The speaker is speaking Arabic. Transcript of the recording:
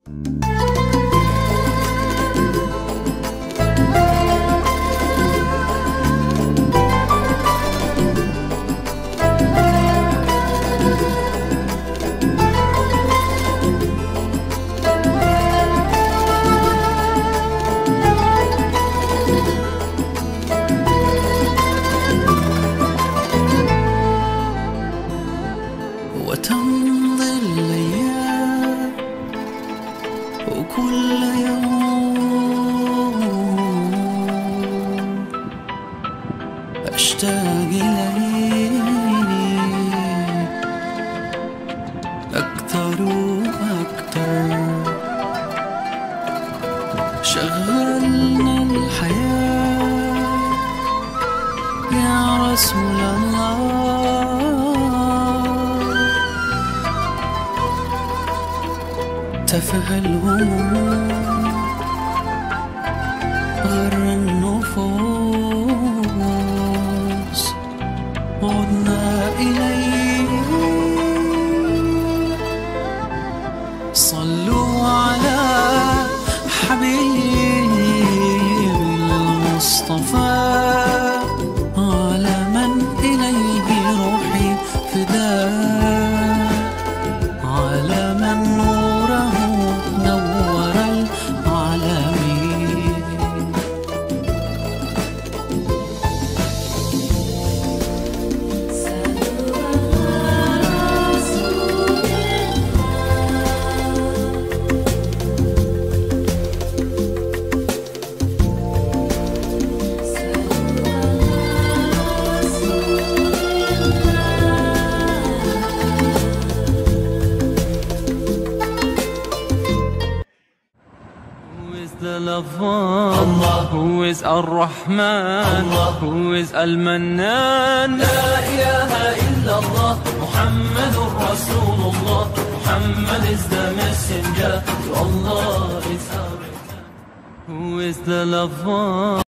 وتمضي الأيام وكل يوم أشتاق إليك أكثر وأكثر. شغلنا الحياة يا رسول الله، تفه الهموم غر النفوس، عدنا إليه. صلوا على حبيب المصطفى، على من إليه روحي فداء، على من نوره نور العالمين. The Lafan, who is Ar-Rahman, who is Al-Mannan. La ilaha illallah, Muhammadur Rasulullah. Muhammad is the messenger, to Allah is our return. Who is the Lafan?